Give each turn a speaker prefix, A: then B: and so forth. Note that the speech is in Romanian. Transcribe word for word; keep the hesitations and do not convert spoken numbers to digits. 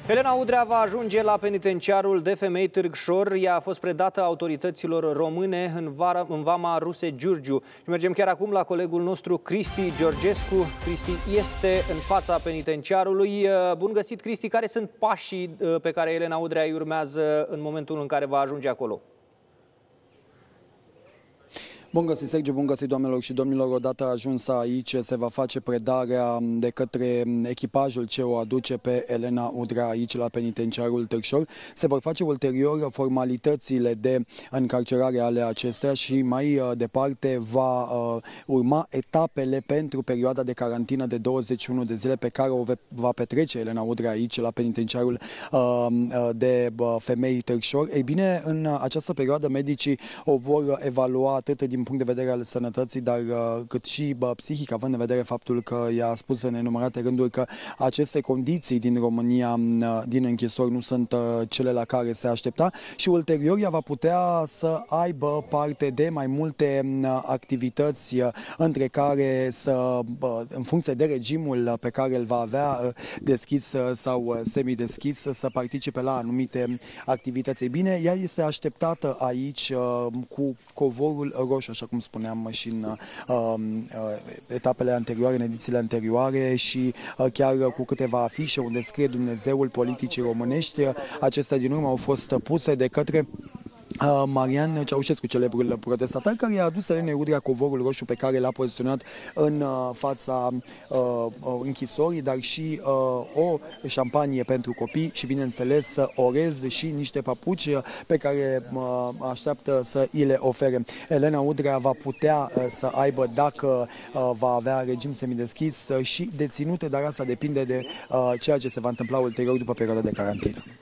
A: Elena Udrea va ajunge la penitenciarul de femei Târg Șor. Ea a fost predată autorităților române în, vara, în vama Ruse Giurgiu. Și mergem chiar acum la colegul nostru Cristi Georgescu. Cristi este în fața penitenciarului. Bun găsit, Cristi. Care sunt pașii pe care Elena Udrea îi urmează în momentul în care va ajunge acolo?
B: Bun găsit, Sergiu, bun găsit, doamnelor și domnilor. Odată ajunsă aici, se va face predarea de către echipajul ce o aduce pe Elena Udrea aici la penitenciarul Târg Șor. Se vor face ulterior formalitățile de încarcerare ale acesteia și mai departe va uh, urma etapele pentru perioada de carantină de douăzeci și unu de zile pe care o va petrece Elena Udrea aici la penitenciarul uh, de femei Târg Șor. Ei bine, în această perioadă medicii o vor evalua atât din punct de vedere al sănătății, dar uh, cât și bă, psihic, având în vedere faptul că ea a spus în nenumărate rânduri că aceste condiții din România, uh, din închisori, nu sunt uh, cele la care se aștepta și ulterior ea va putea să aibă parte de mai multe uh, activități, uh, între care să, uh, în funcție de regimul pe care îl va avea, uh, deschis uh, sau uh, semideschis, uh, să participe la anumite activități. Ei bine, ea este așteptată aici uh, cu covorul roșu, așa cum spuneam și în uh, uh, etapele anterioare, în edițiile anterioare și uh, chiar cu câteva afișe unde scrie Dumnezeul politicii românești. Acestea din urmă au fost puse de către Uh, Marian Ceaușescu, celebrul protestatar, care i-a adus Elenei Udrea covorul roșu pe care l-a poziționat în uh, fața uh, închisorii, dar și uh, o șampanie pentru copii și, bineînțeles, orez și niște papuci pe care uh, așteaptă să îi le ofere. Elena Udrea va putea uh, să aibă, dacă uh, va avea regim semideschis, uh, și deținute, dar asta depinde de uh, ceea ce se va întâmpla ulterior după perioada de carantină.